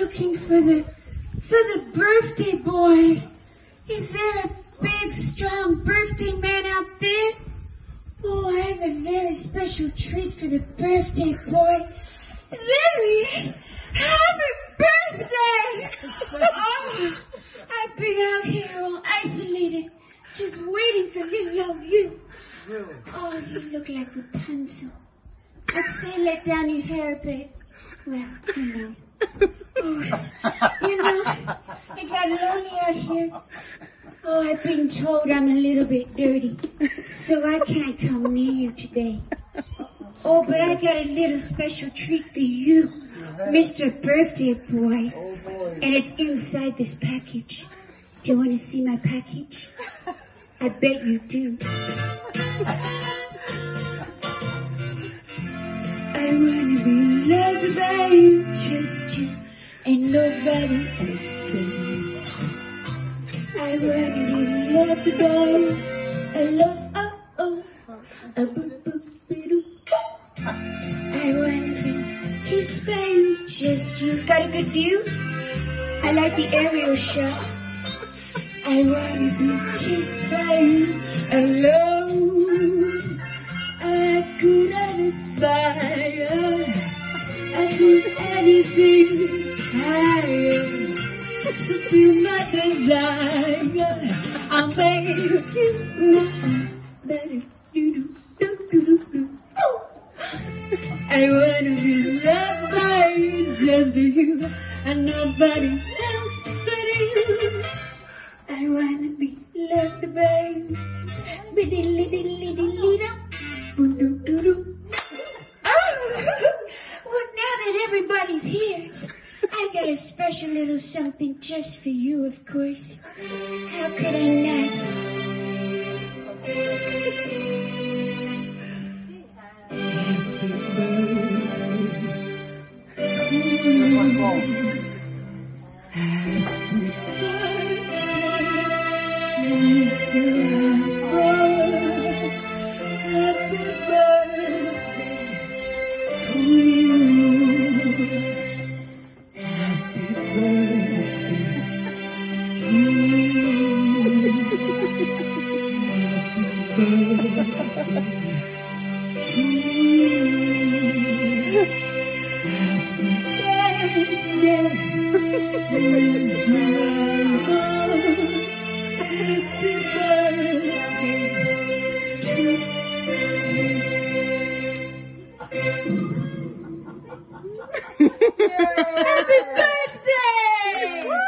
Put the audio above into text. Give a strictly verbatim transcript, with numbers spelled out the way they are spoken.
looking for the, for the birthday boy. Is there a big, strong birthday man out there? Oh, I have a very special treat for the birthday boy. There he is! Happy birthday! Oh, I've been out here all isolated, just waiting for little old you. Oh, you look like Rapunzel. I'd say let down your hair a bit. Well, you know. Oh, you know, it got lonely out here. Oh, I've been told I'm a little bit dirty, so I can't come near you today. Oh, but I got a little special treat for you, Mister Birthday Boy. And it's inside this package. Do you want to see my package? I bet you do. I want to be loved by you, just you, and nobody else too. I want to be loved by you, I love, oh, oh, a boo, boo, boo, boo. I want to be kissed by you, just you. Got a good view? I like the aerial shot. I want to be kissed by you, alone. I could aspire, I do anything higher, to feel my desire. I'll make you better. I wanna be loved by you, just you, and nobody else but you. I wanna be loved by you. Oh, well, now that everybody's here, I got a special little something just for you, of course. How could I not? Happy birthday! Woo!